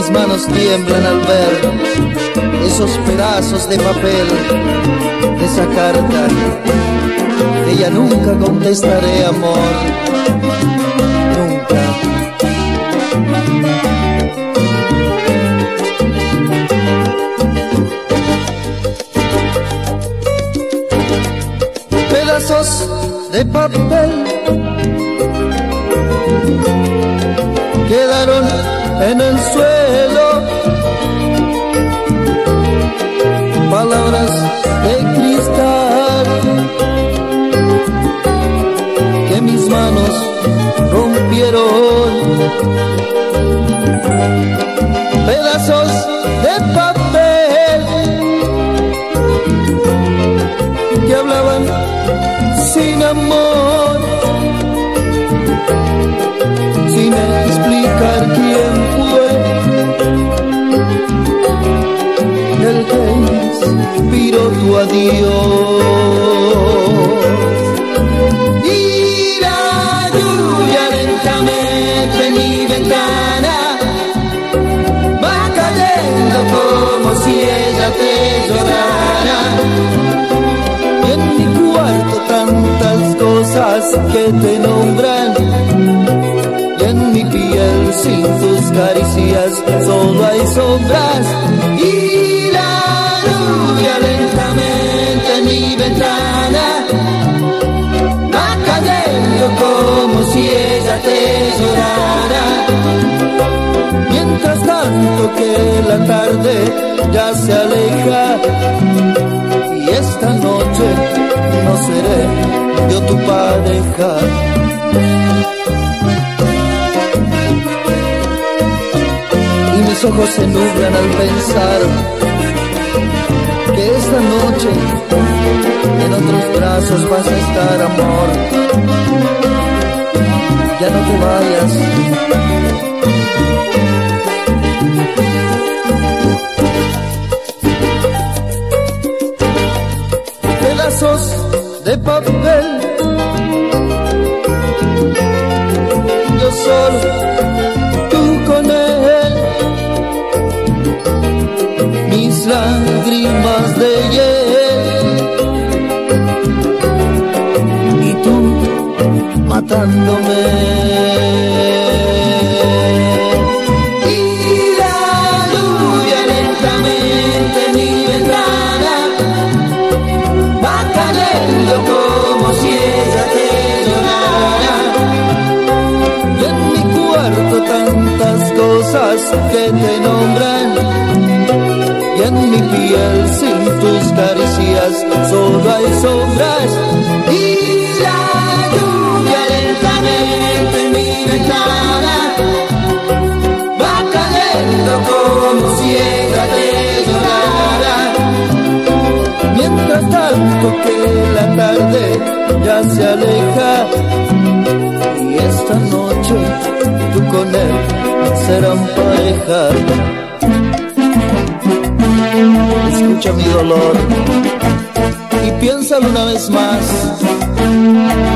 Mis manos tiemblan al ver esos pedazos de papel de esa carta que ya nunca contestaré, amor, nunca. Pedazos de papel quedaron en el suelo, palabras de cristal que mis manos rompieron. Pedazos de papel que hablaban sin amor, sin explicar quién fue el que inspiró tu adiós. Y la lluvia lentamente en mi ventana va cayendo como si ella te llorara. Y en mi cuarto tantas cosas que te nombran, en mi piel sin tus caricias solo hay sombras. Y la lluvia lentamente en mi ventana va cayendo como si ella te llorara. Mientras tanto que la tarde ya se aleja y esta noche no seré yo tu pareja. Mis ojos se nublan al pensar que esta noche en otros brazos vas a estar, amor. Ya no te vayas. Pedazos de papel, yo solo, tú con él. Mis lágrimas de hiel y tú matándome. Y la lluvia lentamente en mi ventana va cayendo como si ella te llorara. Y en mi cuarto tantas cosas que te nombran, y en mi piel sin tus caricias solo hay sombras. Y la lluvia lentamente en mi ventana va cayendo como si ella te llorara. Mientras tanto que la tarde ya se aleja y esta noche tú con él serán pareja. Escucha mi dolor y piénsalo una vez más.